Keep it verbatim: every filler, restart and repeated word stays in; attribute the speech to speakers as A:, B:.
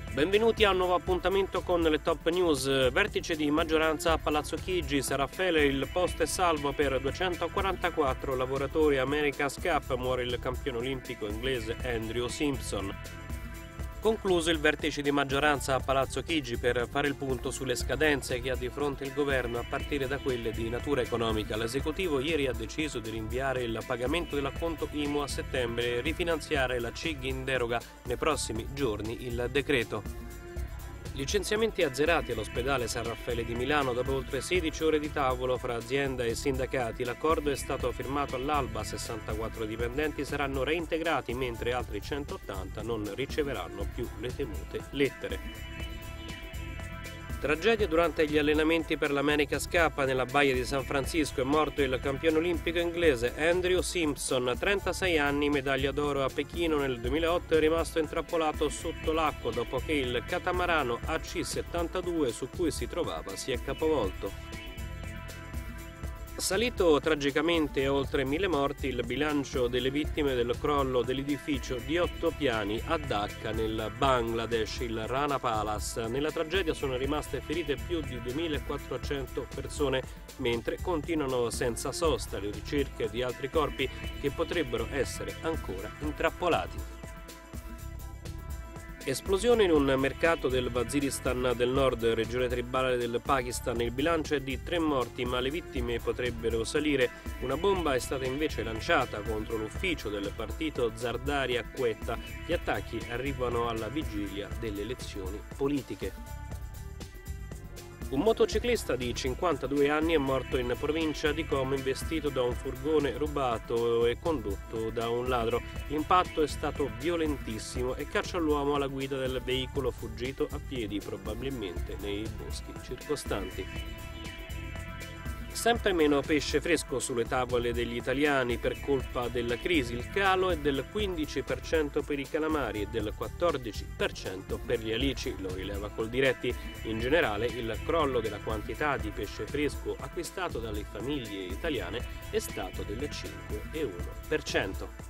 A: Benvenuti a un nuovo appuntamento con le top news. Vertice di maggioranza a Palazzo Chigi, a Raffaele il posto è salvo per duecentoquarantaquattro lavoratori. America's Cup, muore il campione olimpico inglese Andrew Simpson. Concluso il vertice di maggioranza a Palazzo Chigi per fare il punto sulle scadenze che ha di fronte il governo a partire da quelle di natura economica. L'esecutivo ieri ha deciso di rinviare il pagamento dell'acconto I M U a settembre e rifinanziare la C I G in deroga nei prossimi giorni il decreto. Licenziamenti azzerati all'ospedale San Raffaele di Milano dopo oltre sedici ore di tavolo fra azienda e sindacati. L'accordo è stato firmato all'alba, sessantaquattro dipendenti saranno reintegrati mentre altri centottanta non riceveranno più le temute lettere. Tragedia durante gli allenamenti per l'America's Cup nella baia di San Francisco. È morto il campione olimpico inglese Andrew Simpson, trentasei anni, medaglia d'oro a Pechino nel duemilaotto, è rimasto intrappolato sotto l'acqua dopo che il catamarano A C settantadue su cui si trovava si è capovolto. Salito tragicamente a oltre mille morti il bilancio delle vittime del crollo dell'edificio di otto piani a Dhaka nel Bangladesh, il Rana Palace. Nella tragedia sono rimaste ferite più di duemilaquattrocento persone, mentre continuano senza sosta le ricerche di altri corpi che potrebbero essere ancora intrappolati. Esplosione in un mercato del Waziristan del Nord, regione tribale del Pakistan. Il bilancio è di tre morti, ma le vittime potrebbero salire. Una bomba è stata invece lanciata contro l'ufficio del partito Zardari a Quetta. Gli attacchi arrivano alla vigilia delle elezioni politiche. Un motociclista di cinquantadue anni è morto in provincia di Como investito da un furgone rubato e condotto da un ladro. L'impatto è stato violentissimo e caccia l'uomo alla guida del veicolo fuggito a piedi, probabilmente nei boschi circostanti. Sempre meno pesce fresco sulle tavole degli italiani per colpa della crisi. Il calo è del quindici per cento per i calamari e del quattordici per cento per gli alici, lo rileva Coldiretti. In generale il crollo della quantità di pesce fresco acquistato dalle famiglie italiane è stato del cinque virgola uno per cento.